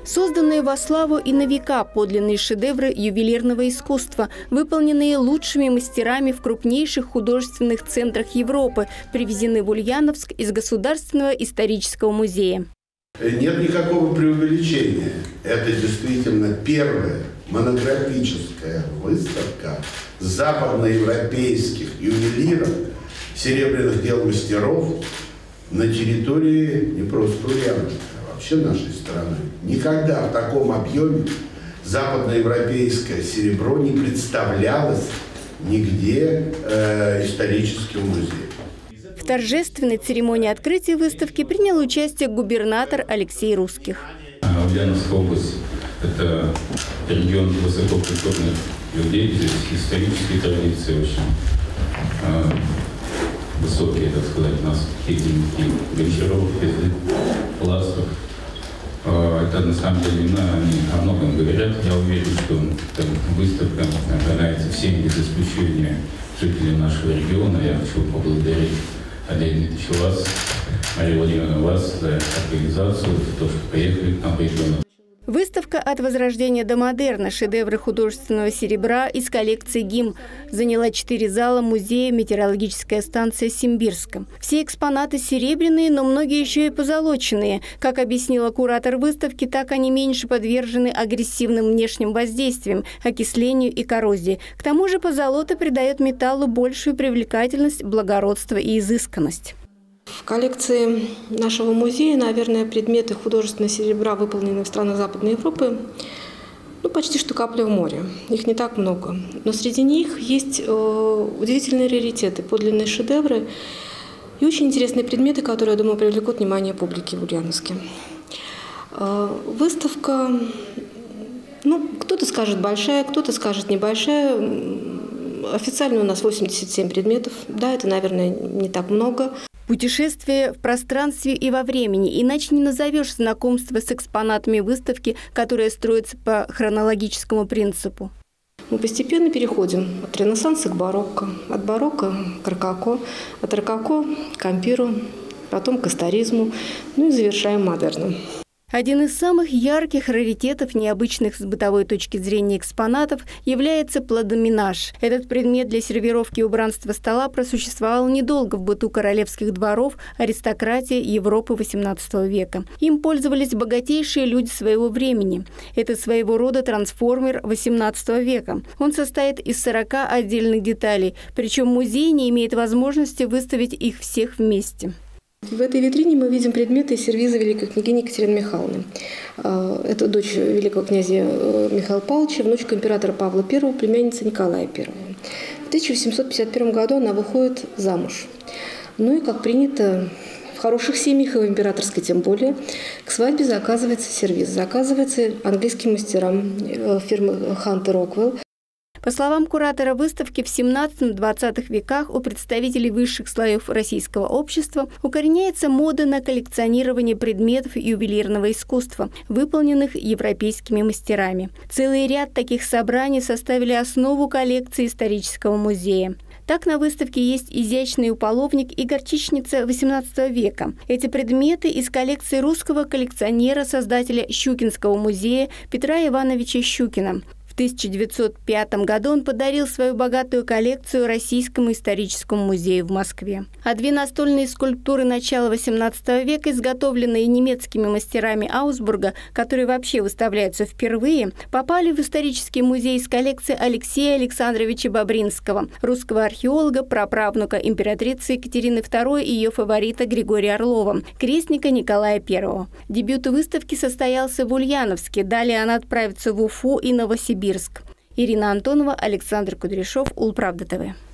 Созданные во славу и на века подлинные шедевры ювелирного искусства, выполненные лучшими мастерами в крупнейших художественных центрах Европы, привезены в Ульяновск из Государственного исторического музея. Нет никакого преувеличения. Это действительно первая монографическая выставка западноевропейских ювелиров, серебряных дел мастеров на территории не просто Ульяновска, а вообще нашей страны. Никогда в таком объеме западноевропейское серебро не представлялось нигде историческим музеем. В торжественной церемонии открытия выставки принял участие губернатор Алексей Русских. Ульяновская область – это регион высококультурных людей, здесь исторические традиции очень высокие, так сказать, у нас Хидинский, Гончаров, язык, Пластов. Это на самом деле имена, они о многом говорят. Я уверен, что выставка понравится всем без исключения жителям нашего региона. Я хочу поблагодарить Олега Дмитриевича вас, Марию Владимировну вас за организацию, за то, что поехали к нам в регион. Выставка «От Возрождения до модерна. Шедевры художественного серебра» из коллекции ГИМ заняла 4 зала музея «Метеорологическая станция Симбирска». Все экспонаты серебряные, но многие еще и позолоченные. Как объяснила куратор выставки, так они меньше подвержены агрессивным внешним воздействиям, окислению и коррозии. К тому же позолота придает металлу большую привлекательность, благородство и изысканность. В коллекции нашего музея, наверное, предметы художественного серебра, выполненные в странах Западной Европы, почти что капля в море. Их не так много. Но среди них есть удивительные раритеты, подлинные шедевры и очень интересные предметы, которые, я думаю, привлекут внимание публики в Ульяновске. Выставка, кто-то скажет большая, кто-то скажет небольшая. Официально у нас 87 предметов. Да, это, наверное, не так много. Путешествие в пространстве и во времени, иначе не назовешь знакомство с экспонатами выставки, которая строится по хронологическому принципу. Мы постепенно переходим от Ренессанса к барокко, от барокко к рококо, от рококо к ампиру, потом к историзму, и завершаем модерном. Один из самых ярких раритетов, необычных с бытовой точки зрения экспонатов, является пладоминаж. Этот предмет для сервировки и убранства стола просуществовал недолго в быту королевских дворов, аристократии Европы XVIII века. Им пользовались богатейшие люди своего времени. Это своего рода трансформер XVIII века. Он состоит из 40 отдельных деталей, причем музей не имеет возможности выставить их всех вместе. В этой витрине мы видим предметы из сервиза великой княгини Екатерины Михайловны. Это дочь великого князя Михаила Павловича, внучка императора Павла I, племянница Николая I. В 1751 году она выходит замуж. И, как принято в хороших семьях, и в императорской тем более, к свадьбе заказывается сервиз. Заказывается английским мастерам фирмы Хантер Роквелл. По словам куратора выставки, в XVII-XX веках у представителей высших слоев российского общества укореняется мода на коллекционирование предметов ювелирного искусства, выполненных европейскими мастерами. Целый ряд таких собраний составили основу коллекции исторического музея. Так, на выставке есть изящный уполовник и горчичница XVIII века. Эти предметы из коллекции русского коллекционера, создателя Щукинского музея Петра Ивановича Щукина. В 1905 году он подарил свою богатую коллекцию Российскому историческому музею в Москве. А 2 настольные скульптуры начала XVIII века, изготовленные немецкими мастерами Аусбурга, которые вообще выставляются впервые, попали в исторический музей из коллекции Алексея Александровича Бобринского, русского археолога, праправнука императрицы Екатерины II и ее фаворита Григория Орлова, крестника Николая I. Дебют выставки состоялся в Ульяновске. Далее она отправится в Уфу и Новосибирск. Ирина Антонова, Александр Кудряшов, Улправда ТВ.